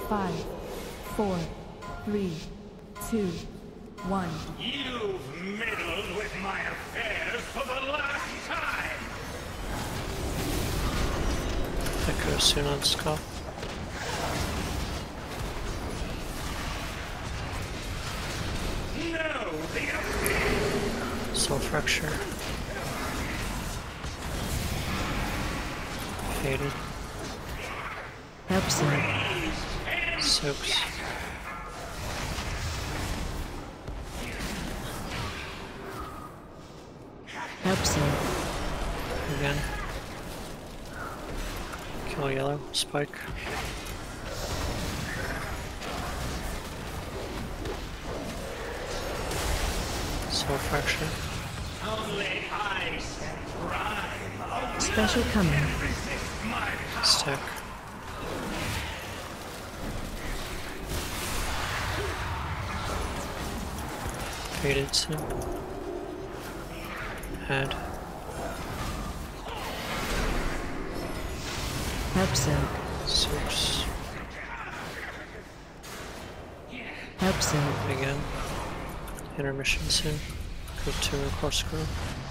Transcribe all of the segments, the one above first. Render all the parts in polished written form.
5, 4, 3, 2, 1. You've meddled with my affairs for the last time! Echo soon on Skull. No, the Soul Fracture. Faded. Absent. Soaks. Absent. Again. Kill yellow. Spike. Soul Fracture. only I stand prime. Special coming. Resist my power. Stack. Faded soon. Add. Absent. Soaks. Absent. Again. Intermission soon. Go to Corkscrew.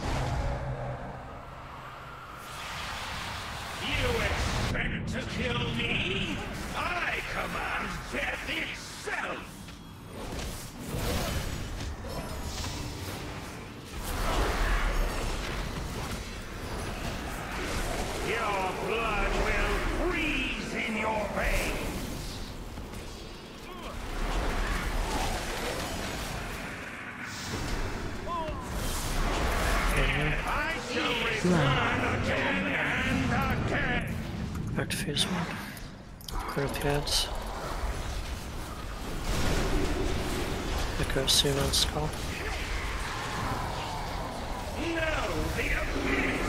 You expect to kill me? I command death itself! Your blood will freeze in your veins! I shall return again and again! Back to phase 1. Clear up the ads. Echo soon on Skull. No, the abyss!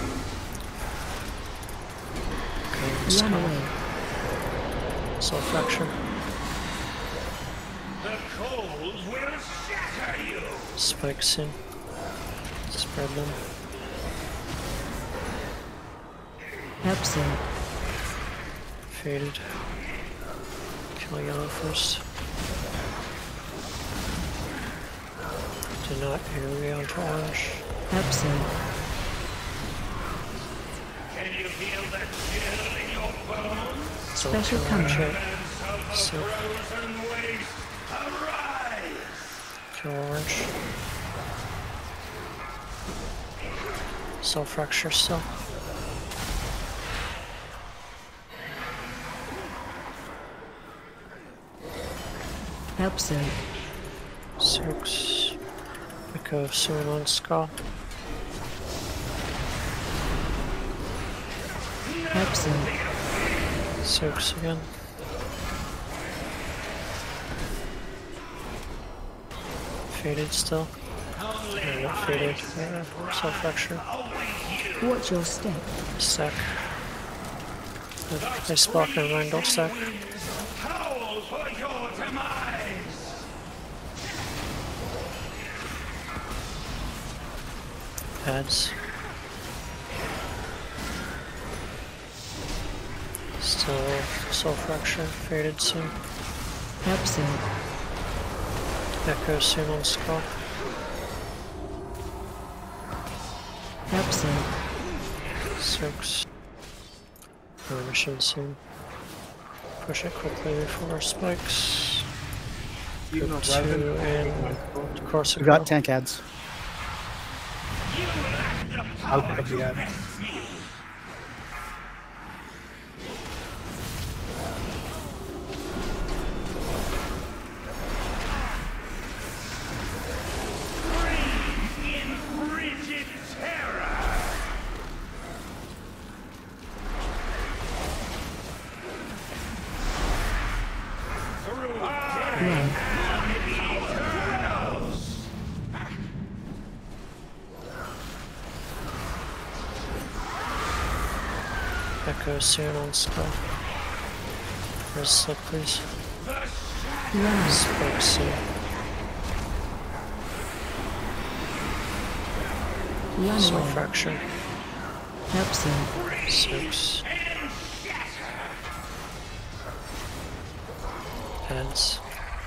Echo on Run Skull. away. Soul Fracture. The coals will shatter you! Spike soon. Spread them. Absent. Faded. Kill yellow first. Do not area onto orange. Absent. Can you feel the chill in your bones? Don't Special kill coming. orange yet. Of the So- frozen waste, arise! Kill orange. Soul Fracture still. Absent. Soaks. Echo soon on Skull. Absent. Soaks again. Faded still. Not faded. Soul Fracture. Watch your step. Stack. Ice Block and Randall stack. Howl for your demise! Pads. Still Soul Fracture. Faded soon. Absent. Echo soon on Skull. Absent. Soaks. Intermission soon. Push it quickly before spikes. You Go know, to Raven. and Corsica. We got 10 cads. I'll pick up the ad. In frigid terror! Through death Run. and the Eternals! Echo soon on Skull. Where's Slip, please? Run. Spike soon. Run Soul away. Fracture. Absent. Soaks. Heads.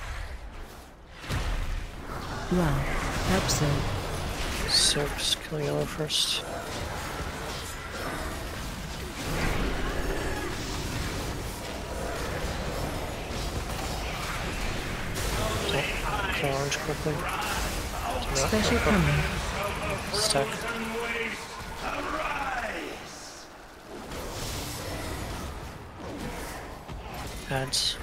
Run. Help soak. Soaks. Kill yellow first. Kill orange quickly. Do not Special go coming. stuck. Heads.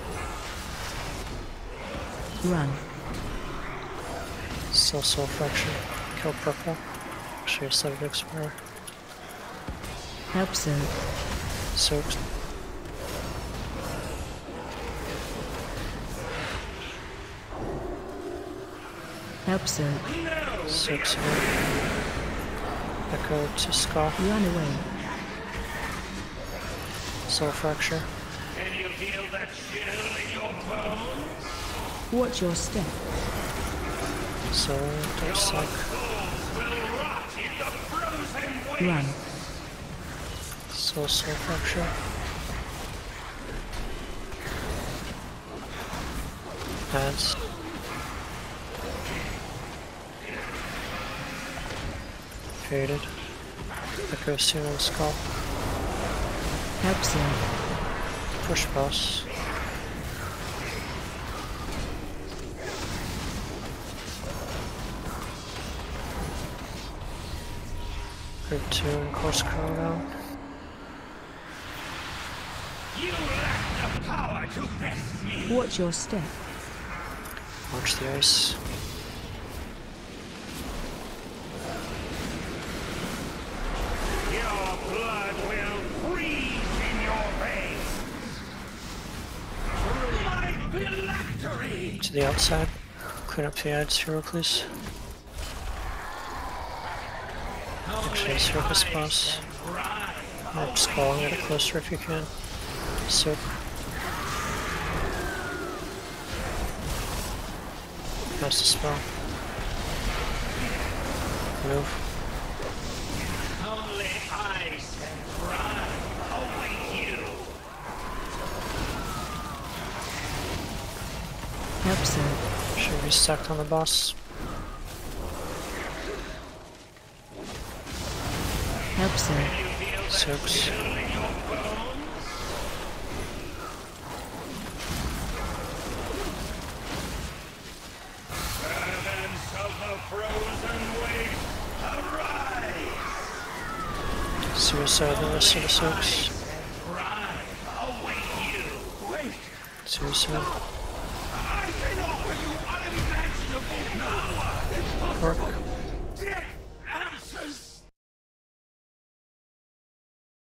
Run. Still soul fraction. Kill purple. Actually, I started to expire. Help soak. Soaks. Help soak. Soaks here. Echo to Skull. Run away. Soul fracture. Can you feel that chill in your bones? Watch your step. So don't suck. Will rot in the frozen waste. Run. Soul fracture. Adds. Faded. Echo soon on Skull. Help soak. Push boss. Group 2 and course curl now. You lack the power to best me. Watch your step. Watch the ice. Your blood will freeze in your veins. My phylactery. To the outside. Clean up the ads, hero, please. Actually, surface boss. Or Skull, get it closer if you can. Soak. Cast a spell. Move. Only ice and brine await you. Help soak. Should be stacked on the boss. Help soak. Soaks. Servants of the frozen waste, arise! Suicide the rest of the soaks. Brine await you. Wait, Suicide. I can offer you unimaginable power. Work.